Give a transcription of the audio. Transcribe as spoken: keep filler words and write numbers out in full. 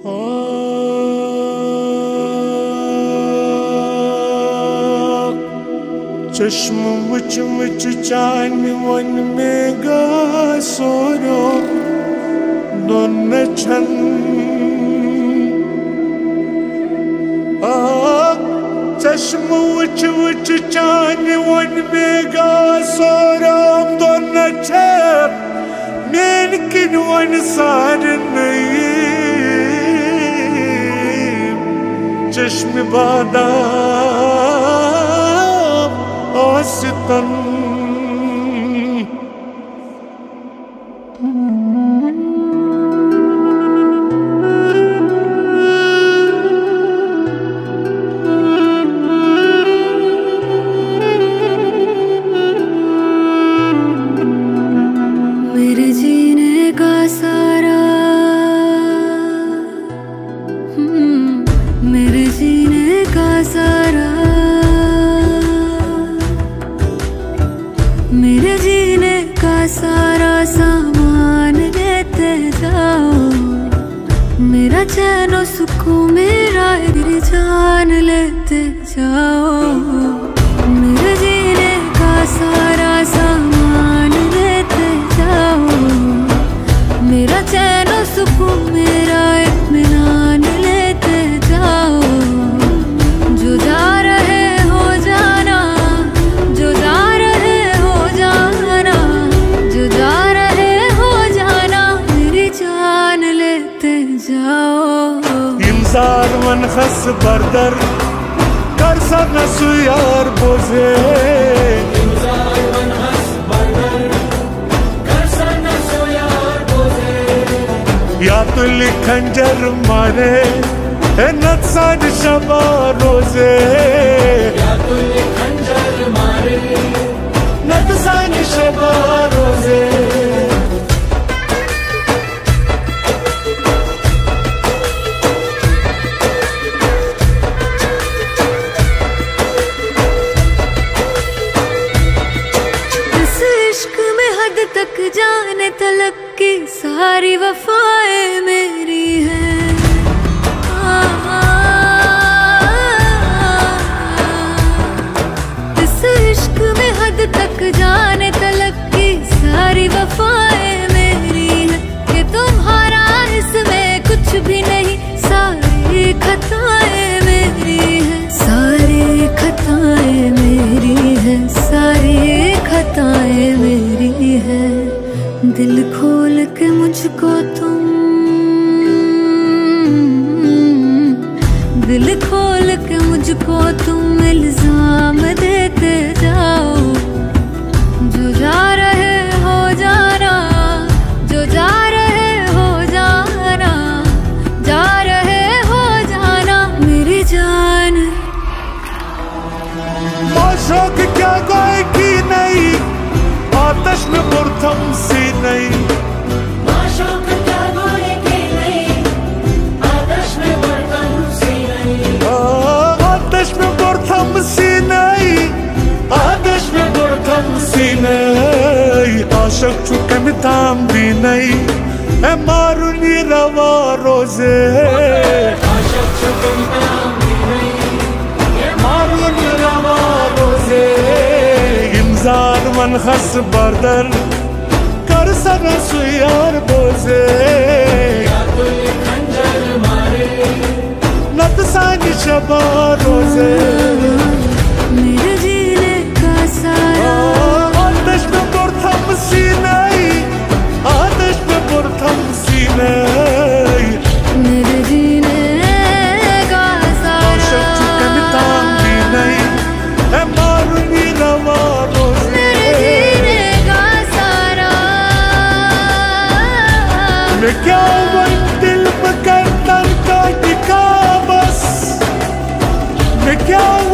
चश्म मुच मुच चान one में गा सोरो दोन छन चश्म मुच मुच चान वन में गा सोरो दोन छन मेन किन वन सार नहीं चश्म बादा आसितन मेरे जीने का सारा मेरे जीने का सारा मेरे जीने का सारा सामान लेते जाओ, मेरा चैन और सुकून मेरा दिल जान लेते जाओ। मेरे जीने का सारा सामान लेते जाओ, मेरा चैन और सुकून मेरा इत्मीनान लेते जाओ। जो जा रहे हो जाना, जो जा रहे हो जाना, जो जा रहे हो जाना, मेरी जान लेते जाओ। इंसान मन खस बर्दर कर सनसु यार बोझे, इंसान मन खस बर्दर कर सनसु यार बोझे। या तो खंजर मारे नक्सान शबा रोजे, या तो खंजर मारे नक्सान शबा रोजे। इस इश्क में हद तक जाने तलक की सारी वफाएं मेरी हैं। इस इश्क में हद तक जाने तलक की सारी वफाएं मेरी हैं। कि तुम्हारा इसमें कुछ भी नहीं, सारी खताएं मेरी हैं, सारी खताएं मेरी हैं, सारी खताएं मेरी हैं। दिल खोल के मुझको तुम, दिल खोल के मुझको तुम इल्जाम देते जाओ। जो जा रहे हो जाना, जो जा रहे हो जाना, जा रहे हो जाना, मेरी जान। शौक क्या गाय की नहीं, आतश में बुरथम सी नहीं। माशौक क्या गाय की नहीं, आतश में बुरथम सी नहीं। आतश में बुरथम सी नहीं, आतश में बुरथम सी नहीं। आशक चुके में ताम भी नहीं, ए मारूनी रवा रोजे। आशक चुके में ताम भी नहीं, ए मारूनी रवा रोजे। इंसान मन खस बर्दर कर सनसु यार बोझे, या तो खंजर मारे नक्सान शबा रोजे। मेरे जीने का सारा आतश में बुरथम सी नहीं, आतश में बुरथम सी नहीं। मेरे जीने का सारा ताम भी नहीं, ए मारूनी रवा रोजे। मेरे जीने का सारा मैं क्या वन दिल में करता का टिका बस, मैं क्या